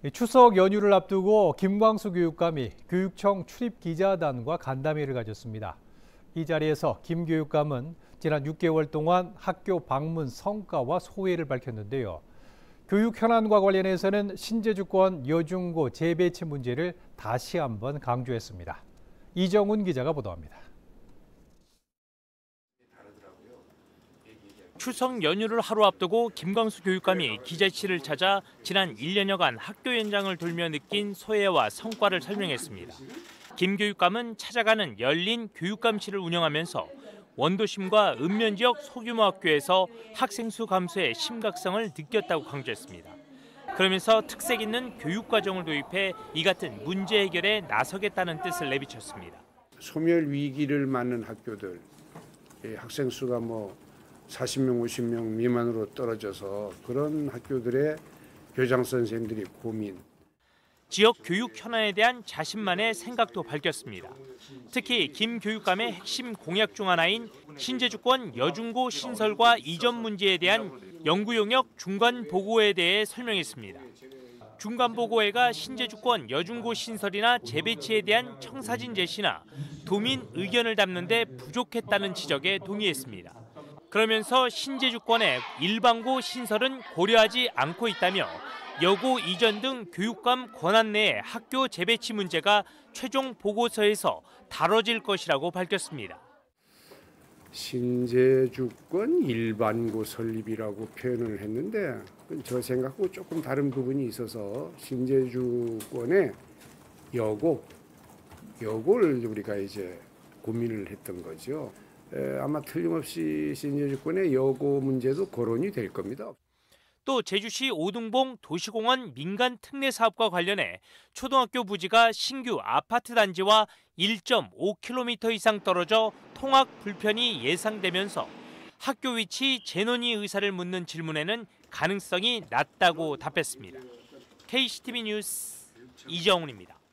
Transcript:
추석 연휴를 앞두고 김광수 교육감이 교육청 출입기자단과 간담회를 가졌습니다. 이 자리에서 김 교육감은 지난 6개월 동안 학교 방문 성과와 소회를 밝혔는데요. 교육 현안과 관련해서는 신제주권 여중고 재배치 문제를 다시 한번 강조했습니다. 이정훈 기자가 보도합니다. 추석 연휴를 하루 앞두고 김광수 교육감이 기자실을 찾아 지난 1년여간 학교 현장을 돌며 느낀 소회와 성과를 설명했습니다. 김 교육감은 찾아가는 열린 교육감실을 운영하면서 원도심과 읍면 지역 소규모 학교에서 학생 수 감소의 심각성을 느꼈다고 강조했습니다. 그러면서 특색 있는 교육과정을 도입해 이 같은 문제 해결에 나서겠다는 뜻을 내비쳤습니다. 소멸 위기를 맞는 학교들, 학생 수가 40명, 50명 미만으로 떨어져서 그런 학교들의 교장 선생님들이 고민. 지역 교육 현안에 대한 자신만의 생각도 밝혔습니다. 특히 김 교육감의 핵심 공약 중 하나인 신제주권 여중고 신설과 이전 문제에 대한 연구 용역 중간 보고에 대해 설명했습니다. 중간 보고회가 신제주권 여중고 신설이나 재배치에 대한 청사진 제시나 도민 의견을 담는 데 부족했다는 지적에 동의했습니다. 그러면서 신제주권의 일반고 신설은 고려하지 않고 있다며 여고 이전 등 교육감 권한 내의 학교 재배치 문제가 최종 보고서에서 다뤄질 것이라고 밝혔습니다. 신제주권 일반고 설립이라고 표현을 했는데 저 생각하고 조금 다른 부분이 있어서 신제주권의 여고를 우리가 이제 고민을 했던 거죠. 아마 틀림없이 신제주권의 여고 문제도 거론이 될 겁니다. 또 제주시 오등봉 도시공원 민간 특례 사업과 관련해 초등학교 부지가 신규 아파트 단지와 1.5km 이상 떨어져 통학 불편이 예상되면서 학교 위치 재논의 의사를 묻는 질문에는 가능성이 낮다고 답했습니다. KCTV 뉴스 이정훈입니다.